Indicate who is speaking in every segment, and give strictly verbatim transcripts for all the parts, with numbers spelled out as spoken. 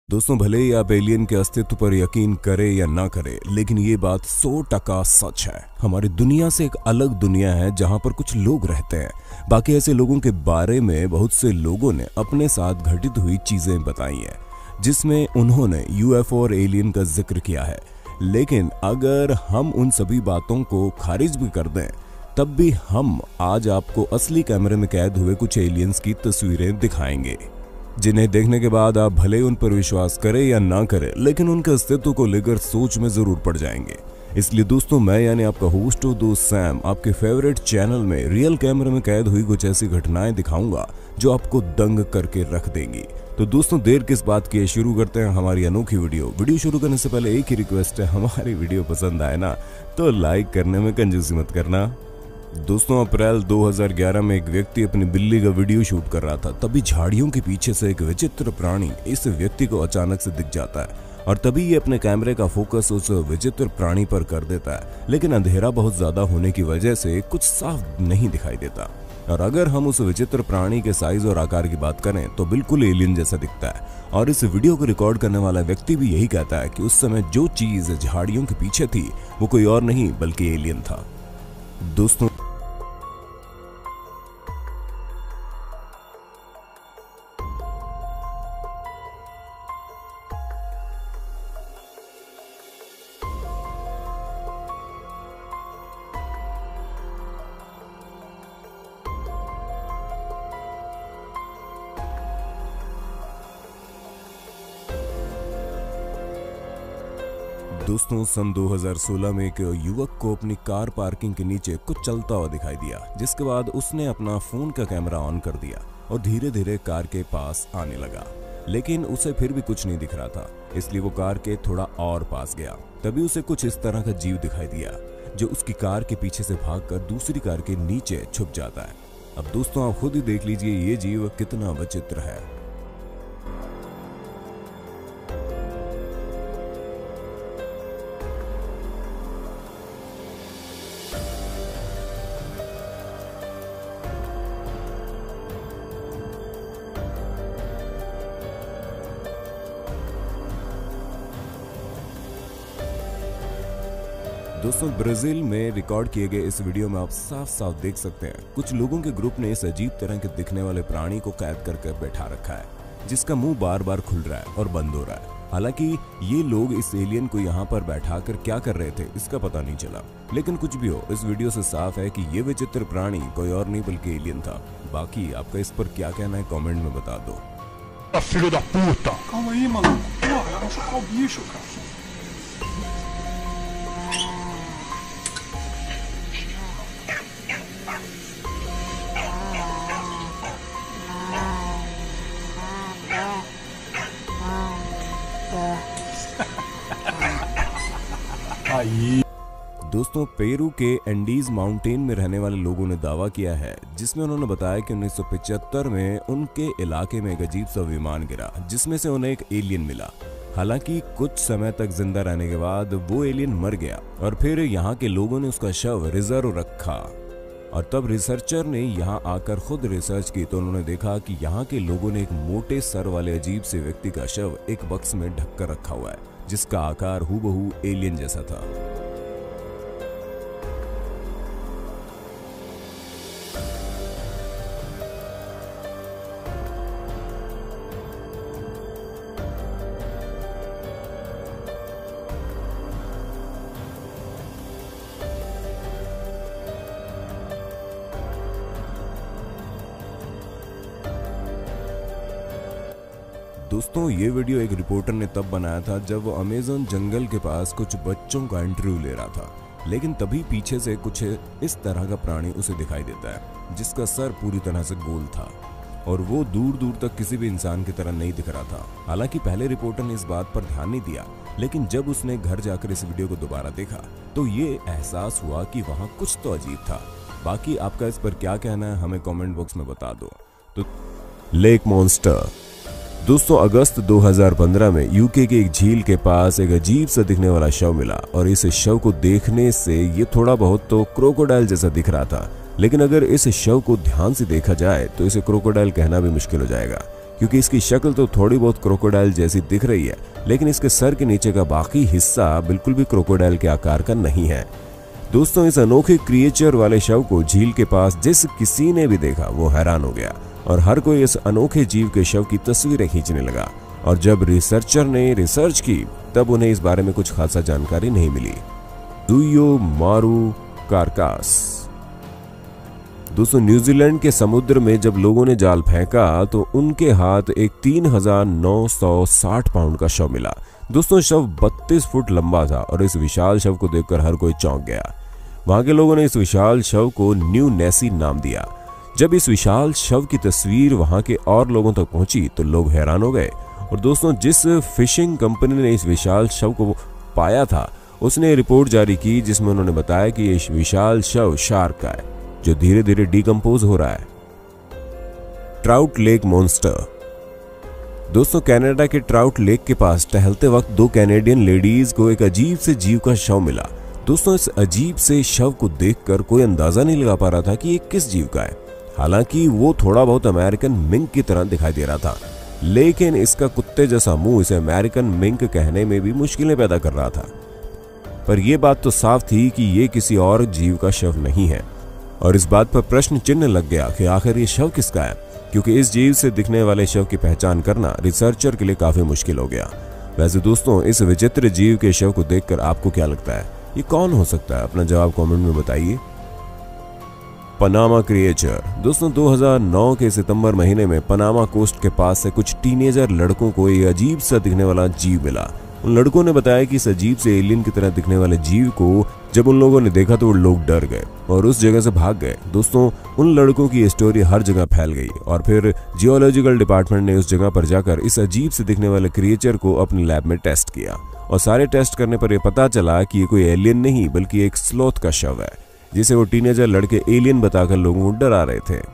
Speaker 1: दोस्तों, भले ही आप एलियन के अस्तित्व पर यकीन करें या ना करें, लेकिन ये बात सौ टका सच है। हमारी दुनिया से एक अलग दुनिया है जहां पर कुछ लोग रहते हैं। बाकी ऐसे लोगों के बारे में बहुत से लोगों ने अपने साथ घटित हुई चीजें बताई हैं, जिसमें उन्होंने यूएफओ और एलियन का जिक्र किया है। लेकिन अगर हम उन सभी बातों को खारिज भी कर दें, तब भी हम आज आपको असली कैमरे में कैद हुए कुछ एलियंस की तस्वीरें दिखाएंगे, जिन्हें देखने के बाद आप भले उन पर विश्वास करें या ना करें, लेकिन उनके अस्तित्व को लेकर सोच में जरूर पड़ जाएंगे। इसलिए दोस्तों, मैं यानी आपका होस्ट और दोस्त सैम आपके फेवरेट चैनल में रियल कैमरे में कैद हुई कुछ ऐसी घटनाएं दिखाऊंगा जो आपको दंग करके रख देंगी। तो दोस्तों, देर किस बात की है, शुरू करते हैं हमारी अनोखी वीडियो। वीडियो शुरू करने से पहले एक ही रिक्वेस्ट है, हमारी वीडियो पसंद आए ना तो लाइक करने में कंजूसी मत करना। दोस्तों, अप्रैल दो हज़ार ग्यारह में एक व्यक्ति अपनी बिल्ली का वीडियो शूट कर रहा था। तभी झाड़ियों के पीछे से एक विचित्र प्राणी इस व्यक्ति को अचानक से दिख जाता है और तभी ये अपने कैमरे का फोकस उस विचित्र प्राणी पर कर देता है। लेकिन अंधेरा बहुत ज्यादा होने की वजह से कुछ साफ नहीं दिखाई देता, और अगर हम उस विचित्र प्राणी के साइज और आकार की बात करें तो बिल्कुल एलियन जैसा दिखता है। और इस वीडियो को रिकॉर्ड करने वाला व्यक्ति भी यही कहता है कि उस समय जो चीज झाड़ियों के पीछे थी वो कोई और नहीं बल्कि एलियन था। दोस्तों, दोस्तों सन दो हज़ार सोलह में एक युवक को अपनी कार पार्किंग के नीचे कुछ चलता हुआ दिखाई दिया, जिसके बाद उसने अपना फोन का कैमरा ऑन कर दिया और धीरे धीरे कार के पास आने लगा। लेकिन उसे फिर भी कुछ नहीं दिख रहा था, इसलिए वो कार के थोड़ा और पास गया। तभी उसे कुछ इस तरह का जीव दिखाई दिया जो उसकी कार के पीछे से भागकर दूसरी कार के नीचे छुप जाता है। अब दोस्तों, आप खुद ही देख लीजिए ये जीव कितना विचित्र है। दोस्तों, ब्राजील में रिकॉर्ड किए गए इस वीडियो में आप साफ साफ देख सकते हैं कुछ लोगों के ग्रुप ने इस अजीब तरह के दिखने वाले प्राणी को कैद करके बैठा रखा है, जिसका मुंह बार बार खुल रहा है और बंद हो रहा है। हालांकि ये लोग इस एलियन को यहाँ पर बैठाकर क्या कर रहे थे इसका पता नहीं चला, लेकिन कुछ भी हो, इस वीडियो से साफ है कि ये विचित्र प्राणी कोई और नहीं बल्कि एलियन था। बाकी आपका इस पर क्या कहना है कॉमेंट में बता दो।
Speaker 2: Filho da puta! Calma aí, maluco. Porra, vai machucar o bicho, cara. Aí.
Speaker 1: दोस्तों, पेरू के एंडीज माउंटेन में रहने वाले लोगों ने दावा किया है, जिसमें उन्होंने बताया कि उन्नीस सौ पचहत्तर में उनके इलाके में एक अजीब सा विमान गिरा, जिसमें से उन्हें एक एलियन मिला। हालांकि कुछ समय तक जिंदा रहने के बाद वो एलियन मर गया और फिर यहाँ के लोगों ने उसका शव रिजर्व रखा। और तब रिसर्चर ने यहाँ आकर खुद रिसर्च की तो उन्होंने देखा कि यहाँ के लोगों ने एक मोटे सर वाले अजीब से व्यक्ति का शव एक बक्स में ढक कर रखा हुआ है, जिसका आकार हूबहू एलियन जैसा था। दोस्तों, ये वीडियो एक रिपोर्टर ने तब बनाया था जब वो अमेज़न जंगल के पास कुछ बच्चों का इंटरव्यू ले रहा था। लेकिन तभी पीछे से कुछ इस तरह का प्राणी उसे दिखाई देता है, जिसका सर पूरी तरह से गोल था और वो दूर दूर तक किसी भी इंसान की तरह नहीं दिख रहा था। हालांकि पहले रिपोर्टर ने इस बात पर ध्यान नहीं दिया, लेकिन जब उसने घर जाकर इस वीडियो को दोबारा देखा तो ये एहसास हुआ कि वहाँ कुछ तो अजीब था। बाकी आपका इस पर क्या कहना है हमें कमेंट बॉक्स में बता दो। तो लेक मॉन्स्टर। दोस्तों, अगस्त दो हज़ार पंद्रह में यूके के एक झील के पास एक अजीब सा दिखने वाला शव मिला और इस शव को देखने से ये थोड़ा बहुत तो क्रोकोडाइल जैसा दिख रहा था। लेकिन अगर इस शव को ध्यान से देखा जाए तो इसे क्रोकोडाइल कहना भी मुश्किल हो जाएगा, क्योंकि इसकी शक्ल तो थोड़ी बहुत क्रोकोडाइल जैसी दिख रही है, लेकिन इसके सर के नीचे का बाकी हिस्सा बिल्कुल भी क्रोकोडाइल के आकार का नहीं है। दोस्तों, इस अनोखे क्रिएचर वाले शव को झील के पास जिस किसी ने भी देखा वो हैरान हो गया और हर कोई इस अनोखे जीव के शव की तस्वीरें खींचने लगा। और जब रिसर्चर ने रिसर्च की तब उन्हें इस बारे में कुछ खासा जानकारी नहीं मिली। दुयो मारू कारकास। दोस्तों, न्यूजीलैंड के समुद्र में जब लोगों ने जाल फेंका तो उनके हाथ एक तीन हजार नौ सौ साठ पाउंड का शव मिला। दोस्तों, शव बत्तीस फुट लंबा था और इस विशाल शव को देखकर हर कोई चौंक गया। वहां के लोगों ने इस विशाल शव को न्यू नेसी नाम दिया। जब इस विशाल शव की तस्वीर वहां के और लोगों तक पहुंची तो लोग हैरान हो गए। और दोस्तों, जिस फिशिंग कंपनी ने इस विशाल शव को पाया था उसने रिपोर्ट जारी की जिसमें उन्होंने बताया कि ये विशाल शव शार्क का है जो धीरे धीरे डिकम्पोज हो रहा है। Trout Lake monster. दोस्तों, कनाडा के ट्राउट लेक के पास टहलते वक्त दो कैनेडियन लेडीज को एक अजीब से जीव का शव मिला। दोस्तों, इस अजीब से शव को देखकर कोई अंदाजा नहीं लगा पा रहा था कि ये किस जीव का है। हालांकि वो थोड़ा बहुत अमेरिकन मिंक की तरह दिखाई दे रहा था, लेकिन इसका कुत्ते जैसा मुंह इसे अमेरिकन मिंक कहने में भी मुश्किलें पैदा कर रहा था। पर यह बात तो साफ थी कि ये किसी और जीव का शव नहीं है और इस बात पर प्रश्न चिन्ह लग गया कि आखिर ये शव किसका है, क्योंकि इस जीव से दिखने वाले शव की पहचान करना रिसर्चर के लिए काफी मुश्किल हो गया। वैसे दोस्तों, इस विचित्र जीव के शव को देखकर आपको क्या लगता है, ये कौन हो सकता है? अपना जवाब कमेंट में बताइए। Panama creature. दोस्तों, दो हज़ार नौ के सितंबर महीने में पनामा कोस्ट के पास से कुछ टीनेजर लड़कों को एक अजीब सा दिखने वाला जीव मिला। उन लड़कों ने बताया कि इस अजीब से एलियन की तरह दिखने वाले जीव को जब उन लोगों ने देखा तो वो लोग डर गए और उस जगह से भाग गए। दोस्तों, उन लड़कों की स्टोरी हर जगह फैल गई और फिर जियोलॉजिकल डिपार्टमेंट ने उस जगह पर जाकर इस अजीब से दिखने वाले क्रिएचर को अपने लैब में टेस्ट किया और सारे टेस्ट करने पर यह पता चला कि ये कोई एलियन नहीं बल्कि एक स्लॉथ का शव है जिसे वो टीनेजर लड़के एलियन बताकर लोगों को डरा रहे थे।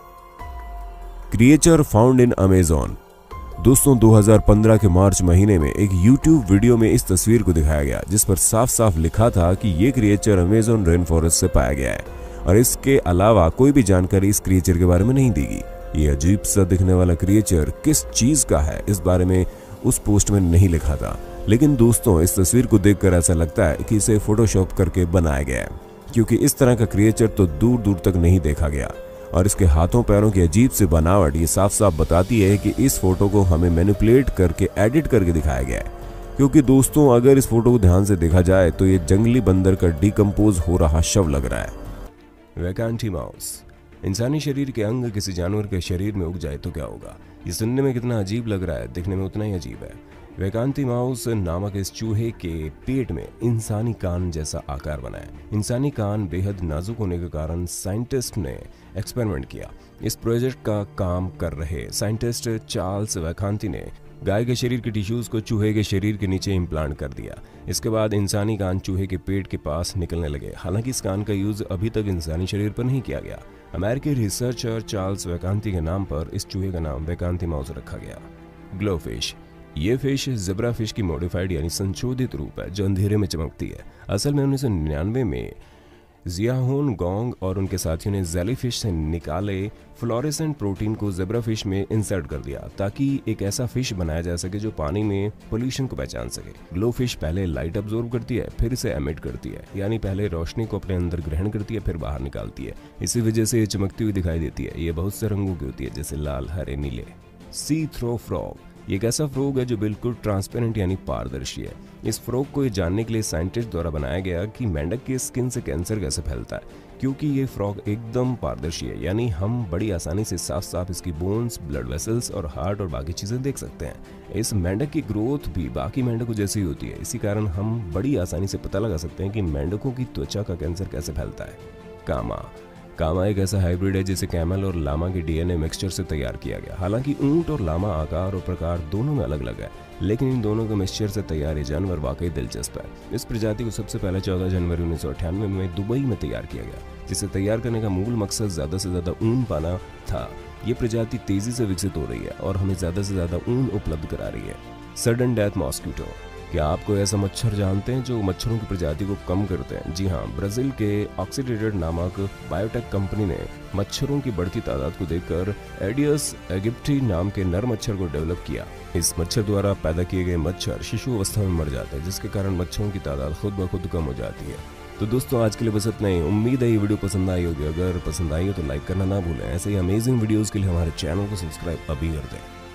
Speaker 1: Creature found in Amazon. दोस्तों, दो हज़ार पंद्रह के मार्च महीने में एक यूट्यूब वीडियो में इस तस्वीर को दिखाया गया जिस पर साफ साफ लिखा था कि ये क्रिएचर अमेज़न रेन फॉरेस्ट से पाया गया है और इसके अलावा कोई भी जानकारी इस क्रिएचर के बारे में नहीं दी गई। ये अजीब सा दिखने वाला क्रिएचर किस चीज का है इस बारे में उस पोस्ट में नहीं लिखा था, लेकिन दोस्तों, इस तस्वीर को देखकर ऐसा लगता है कि इसे फोटोशॉप करके बनाया गया है, क्योंकि इस तरह का क्रिएचर तो दूर दूर तक नहीं देखा गया और इसके हाथों पैरों की अजीब सी बनावट ये साफ साफ बताती है कि इस फोटो को हमें मैनिपुलेट करके एडिट करके दिखाया गया है। क्योंकि दोस्तों, अगर इस फोटो को ध्यान से देखा जाए तो ये जंगली बंदर का डिकम्पोज हो रहा शव लग रहा है। Vacanti mouse. इंसानी शरीर के अंग किसी जानवर के शरीर में उग जाए तो क्या होगा? ये सुनने में कितना अजीब लग रहा है, दिखने में उतना ही अजीब है। वैकांती माउस नामक इस चूहे के पेट में इंसानी कान जैसा आकार बना है। इंसानी कान बेहद नाजुक होने के कारण साइंटिस्ट ने एक्सपेरिमेंट किया। इस प्रोजेक्ट का काम कर रहे साइंटिस्ट चार्ल्स वैकांती ने गाय के शरीर के टिश्यूज को चूहे के शरीर के नीचे इम्प्लांट कर दिया। इसके बाद इंसानी कान चूहे के पेट के पास निकलने लगे। हालांकि इस कान का यूज अभी तक इंसानी शरीर पर नहीं किया गया। अमेरिकी रिसर्चर चार्ल्स वैकांती के नाम पर इस चूहे का नाम वैकांती माउस रखा गया। ग्लोफिश। ये फिश ज़ेब्रा फिश की मॉडिफाइड यानी संशोधित रूप है जो अंधेरे में चमकती है। असल में उन्नीस सौ निन्यानवे में जियाहोन गोंग और उनके साथियों ने जेलीफिश से निकाले फ्लोरेसेंट प्रोटीन को ज़ेब्रा फिश में इंसर्ट कर दिया ताकि एक ऐसा फिश बनाया जा सके जो पानी में पोल्यूशन को पहचान सके। ग्लो फिश पहले लाइट अब्जॉर्ब करती है, फिर इसे एमिट करती है, यानी पहले रोशनी को अपने अंदर ग्रहण करती है, फिर बाहर निकालती है। इसी वजह से ये चमकती हुई दिखाई देती है। ये बहुत से रंगों की होती है, जैसे लाल, हरे, नीले। See through frog. ये एक ऐसा फ्रॉग है जो बिल्कुल ट्रांसपेरेंट यानी पारदर्शी है। इस फ्रॉग को ये जानने के लिए साइंटिस्ट द्वारा बनाया गया कि मेंढक की स्किन से कैंसर कैसे फैलता है, क्योंकि ये फ्रॉग एकदम पारदर्शी है, यानी हम बड़ी आसानी से साफ साफ इसकी बोन्स, ब्लड वेसल्स और हार्ट और बाकी चीजें देख सकते हैं। इस मेंढक की ग्रोथ भी बाकी मेंढकों जैसी होती है। इसी कारण हम बड़ी आसानी से पता लगा सकते हैं कि मेंढकों की त्वचा का कैंसर कैसे फैलता है। कामा। कामा एक ऐसा हाइब्रिड है जिसे कैमल और लामा के डीएनए मिक्सचर से तैयार किया गया। हालांकि ऊंट और लामा आकार और प्रकार दोनों में अलग अलग है, लेकिन इन दोनों के मिक्सचर से तैयार ये जानवर वाकई दिलचस्प है। इस प्रजाति को सबसे पहले चौदह जनवरी उन्नीस सौ अट्ठानवे में दुबई में तैयार किया गया, जिसे तैयार करने का मूल मकसद ज्यादा से ज्यादा ऊन पाना था। ये प्रजाति तेजी से विकसित हो रही है और हमें ज्यादा से ज्यादा ऊन उपलब्ध करा रही है। Sudden death mosquito. क्या आप कोई ऐसा मच्छर जानते हैं जो मच्छरों की प्रजाति को कम करते हैं? जी हाँ, ब्राजील के ऑक्सीडेटेड नामक बायोटेक कंपनी ने मच्छरों की बढ़ती तादाद को देखकर एडियस एगिप्टी नाम के नर मच्छर को डेवलप किया। इस मच्छर द्वारा पैदा किए गए मच्छर शिशु अवस्था में मर जाते हैं, जिसके कारण मच्छरों की तादाद खुद ब खुद कम हो जाती है। तो दोस्तों आज के लिए बस इतना ही। उम्मीद है ये वीडियो पसंद आई होगी। अगर पसंद आई हो तो लाइक करना ना भूलें। ऐसे ही अमेजिंग वीडियोस के लिए हमारे चैनल को सब्सक्राइब अभी कर दें।